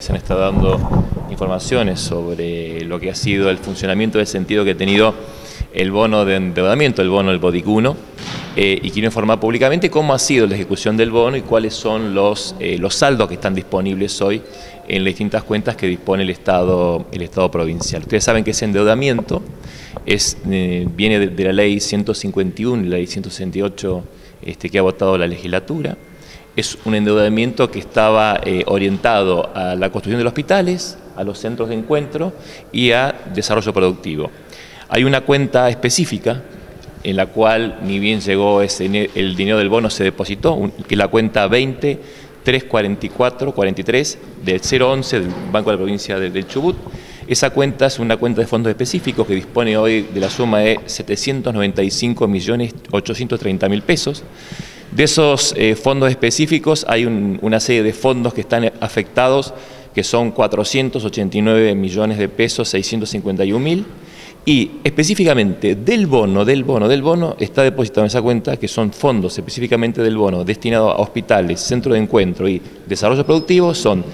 Se han estado dando informaciones sobre lo que ha sido el funcionamiento del sentido que ha tenido el bono de endeudamiento, el bono del BODIC 1, y quiero informar públicamente cómo ha sido la ejecución del bono y cuáles son los saldos que están disponibles hoy en las distintas cuentas que dispone el Estado provincial. Ustedes saben que ese endeudamiento viene de la ley 151 y la ley 168 que ha votado la legislatura. Es un endeudamiento que estaba orientado a la construcción de los hospitales, a los centros de encuentro y a desarrollo productivo. Hay una cuenta específica en la cual ni bien llegó el dinero del bono se depositó, que es la cuenta 20-344-43 del 011 del Banco de la Provincia del Chubut. Esa cuenta es una cuenta de fondos específicos que dispone hoy de la suma de 795.830.000 pesos. De esos fondos específicos hay una serie de fondos que están afectados, que son 489 millones de pesos, 651.000, y específicamente del bono está depositado en esa cuenta, que son fondos específicamente del bono destinados a hospitales, centros de encuentro y desarrollo productivo, son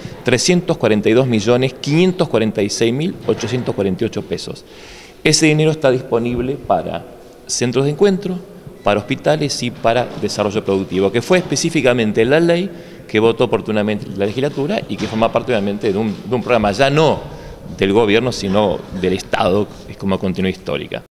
342.546.848 pesos. Ese dinero está disponible para centros de encuentro, para hospitales y para desarrollo productivo, que fue específicamente la ley que votó oportunamente la legislatura y que forma parte obviamente de un programa ya no del gobierno, sino del Estado, es como continuidad histórica.